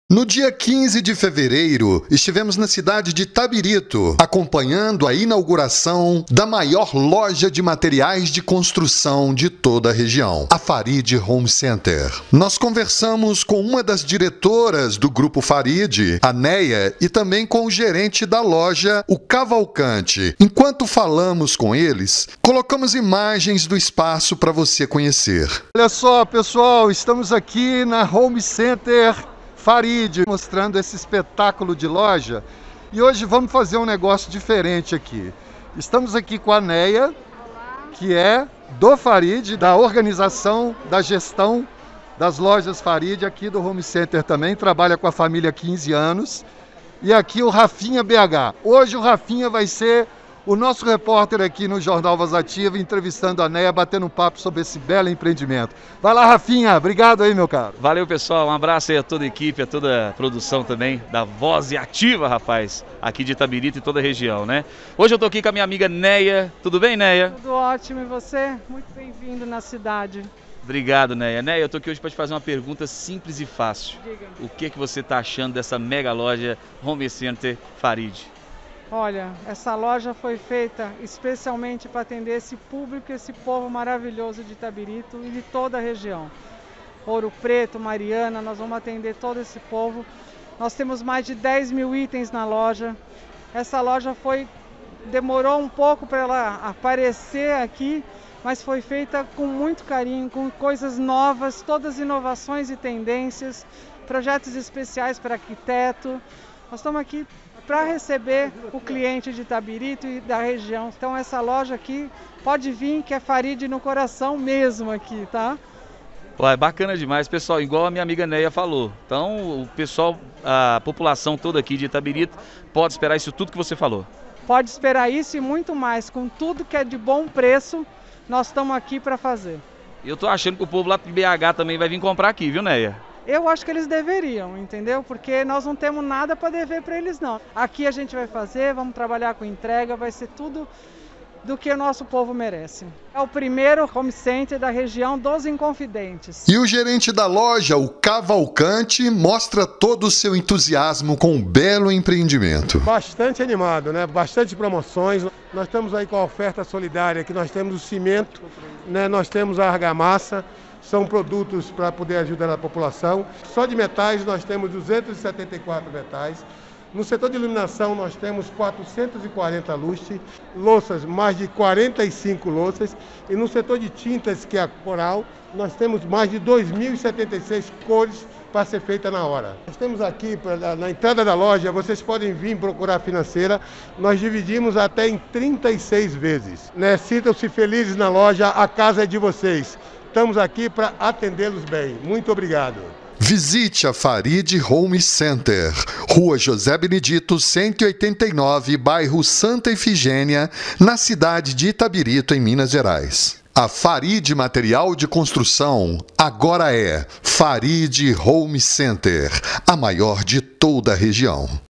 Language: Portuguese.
No dia 15 de fevereiro, estivemos na cidade de Itabirito, acompanhando a inauguração da maior loja de materiais de construção de toda a região, a Farid Home Center. Nós conversamos com uma das diretoras do Grupo Farid, a Neia, e também com o gerente da loja, o Cavalcante. Enquanto falamos com eles, colocamos imagens do espaço para você conhecer. Olha só, pessoal, estamos aqui na Home Center Farid, mostrando esse espetáculo de loja, e hoje vamos fazer um negócio diferente aqui. Estamos aqui com a Neia, que é do Farid, da organização, da gestão das lojas Farid, aqui do Home Center também, trabalha com a família há 15 anos, e aqui o Rafinha BH. Hoje o Rafinha vai ser o nosso repórter aqui no Jornal Voz Ativa, entrevistando a Neia, batendo um papo sobre esse belo empreendimento. Vai lá, Rafinha, obrigado aí, meu caro. Valeu, pessoal, um abraço aí a toda a equipe, a toda a produção também da Voz Ativa, rapaz, aqui de Itabirito e toda a região, né? Hoje eu tô aqui com a minha amiga Neia. Tudo bem, Neia? Tudo ótimo, e você? Muito bem-vindo na cidade. Obrigado, Neia. Neia, eu tô aqui hoje para te fazer uma pergunta simples e fácil. Diga. O que você tá achando dessa mega loja Home Center Farid? Olha, essa loja foi feita especialmente para atender esse público, esse povo maravilhoso de Itabirito e de toda a região. Ouro Preto, Mariana, nós vamos atender todo esse povo. Nós temos mais de 10 mil itens na loja. Essa loja demorou um pouco para ela aparecer aqui, mas foi feita com muito carinho, com coisas novas, todas inovações e tendências, projetos especiais para arquiteto. Nós estamos aqui para receber o cliente de Itabirito e da região. Então essa loja aqui pode vir, que é Farid no coração mesmo aqui, tá? Pô, é bacana demais, pessoal, igual a minha amiga Neia falou. Então o pessoal, a população toda aqui de Itabirito pode esperar isso tudo que você falou. Pode esperar isso e muito mais, com tudo que é de bom preço, nós estamos aqui para fazer. Eu tô achando que o povo lá de BH também vai vir comprar aqui, viu, Neia? Eu acho que eles deveriam, entendeu? Porque nós não temos nada para dever para eles, não. Aqui a gente vai fazer, vamos trabalhar com entrega, vai ser tudo do que o nosso povo merece. É o primeiro home center da região dos Inconfidentes. E o gerente da loja, o Cavalcante, mostra todo o seu entusiasmo com o belo empreendimento. Bastante animado, né? Bastante promoções. Nós estamos aí com a oferta solidária, que nós temos o cimento, né? Nós temos a argamassa. São produtos para poder ajudar a população. Só de metais nós temos 274 metais. No setor de iluminação nós temos 440 lustres, louças, mais de 45 louças. E no setor de tintas, que é a Coral, nós temos mais de 2.076 cores para ser feita na hora. Nós temos aqui, na entrada da loja, vocês podem vir procurar a financeira. Nós dividimos até em 36 vezes. Né? Sintam-se felizes na loja, a casa é de vocês. Estamos aqui para atendê-los bem. Muito obrigado. Visite a Farid Home Center, Rua José Benedito, 189, bairro Santa Efigênia, na cidade de Itabirito, em Minas Gerais. A Farid Material de Construção agora é Farid Home Center, a maior de toda a região.